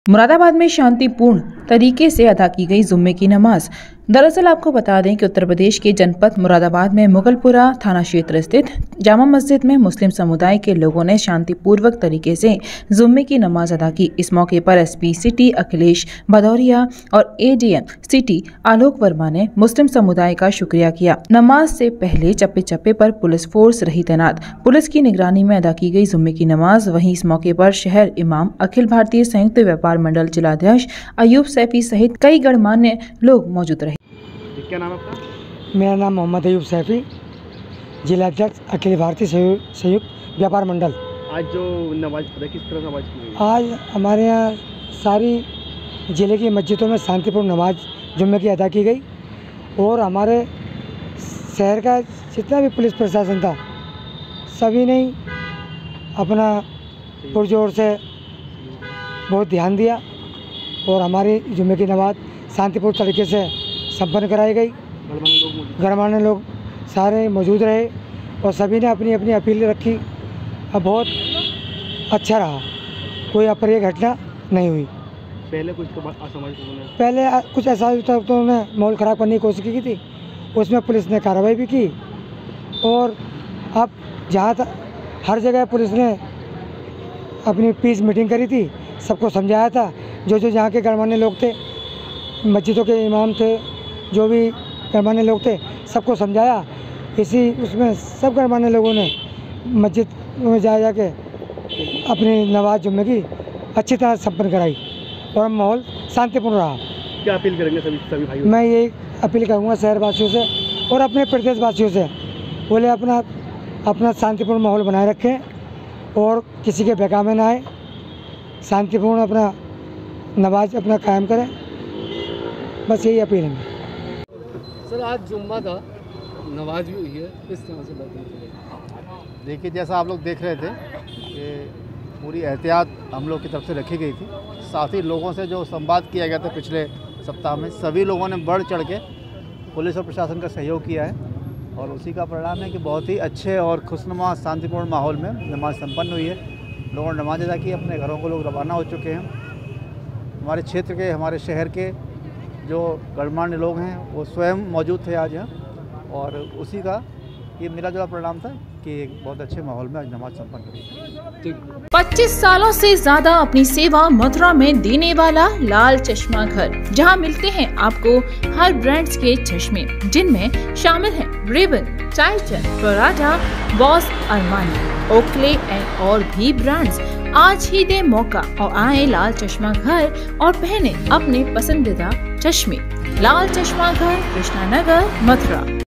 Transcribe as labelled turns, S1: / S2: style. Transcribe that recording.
S1: मुरादाबाद में शांतिपूर्ण तरीके से अदा की गई जुम्मे की नमाज। दरअसल आपको बता दें कि उत्तर प्रदेश के जनपद मुरादाबाद में मुगलपुरा थाना क्षेत्र स्थित जामा मस्जिद में मुस्लिम समुदाय के लोगों ने शांतिपूर्वक तरीके से जुम्मे की नमाज अदा की। इस मौके पर एसपी सिटी अखिलेश भदौरिया और एडीएम सिटी आलोक वर्मा ने मुस्लिम समुदाय का शुक्रिया किया। नमाज से पहले चप्पे चप्पे पर पुलिस फोर्स रही तैनात। पुलिस की निगरानी में अदा की गई जुम्मे की नमाज। वहीं इस मौके पर शहर इमाम, अखिल भारतीय संयुक्त व्यापार मंडल जिलाध्यक्ष अयूब सैफी सहित कई गणमान्य लोग मौजूद रहे।
S2: क्या नाम है आपका?
S3: मेरा नाम मोहम्मद अयूब सैफी, जिलाध्यक्ष अखिल भारतीय संयुक्त व्यापार मंडल।
S2: आज जो नमाज किस तरह नमाज की गई?
S3: आज हमारे यहाँ सारी ज़िले की मस्जिदों में शांतिपूर्ण नमाज जुम्मे की अदा की गई और हमारे शहर का जितना भी पुलिस प्रशासन था सभी ने अपना पुरजोर से बहुत ध्यान दिया और हमारी जुम्मे की नमाज शांतिपूर्ण तरीके से संपन्न कराई गई। गणमान्य लोग सारे मौजूद रहे और सभी ने अपनी अपनी अपील रखी। अब बहुत अच्छा रहा, कोई अप्रिय घटना नहीं हुई।
S2: पहले कुछ असामाजिक
S3: पहले कुछ ऐसा था तो उन्होंने माहौल ख़राब करने की कोशिश की थी, उसमें पुलिस ने कार्रवाई भी की और अब जहाँ हर जगह पुलिस ने अपनी पीस मीटिंग करी थी, सबको समझाया था। जो जहाँ के गणमान्य लोग थे, मस्जिदों के इमाम थे, जो भी गणमान्य लोग थे, सबको समझाया। इसी उसमें सब गणमान्य लोगों ने मस्जिद में जाके अपनी नमाज जुम्मे की अच्छी तरह संपन्न कराई और माहौल शांतिपूर्ण रहा।
S2: क्या अपील करेंगे सभी भाइयों?
S3: मैं ये अपील करूँगा शहरवासियों से और अपने प्रदेशवासियों से, बोले अपना शांतिपूर्ण माहौल बनाए रखें और किसी के बेकामे ना आए, शांतिपूर्ण अपना नमाज अपना कायम करें, बस यही अपील है।
S4: सर आज जुम्मा था, नमाज भी हुई है, इस तरह से बात।
S5: देखिए, जैसा आप लोग देख रहे थे कि पूरी एहतियात हम लोग की तरफ से रखी गई थी। साथ ही लोगों से जो संवाद किया गया था पिछले सप्ताह में, सभी लोगों ने बढ़ चढ़ के पुलिस और प्रशासन का सहयोग किया है और उसी का परिणाम है कि बहुत ही अच्छे और खुशनुमा शांतिपूर्ण माहौल में नमाज संपन्न हुई है। लोगों ने नमाज अदा की, अपने घरों को लोग रवाना हो चुके हैं। हमारे क्षेत्र के, हमारे शहर के जो गणमान्य लोग हैं वो स्वयं मौजूद थे आज यहाँ और उसी का ये मिला जुला परिणाम था कि एक बहुत अच्छे माहौल में आज नमाज संपन्न हुई।
S1: 25 सालों से ज्यादा अपनी सेवा मथुरा में देने वाला लाल चश्मा घर, जहां मिलते हैं आपको हर ब्रांड्स के चश्मे, जिनमें शामिल हैं Rayban, Titan, Prada, Boss, Armani, Oakley and और भी ब्रांड्स। आज ही दे मौका और आए लाल चश्मा घर और पहने अपने पसंदीदा चश्मे। लाल चश्मा घर, कृष्णा नगर, मथुरा।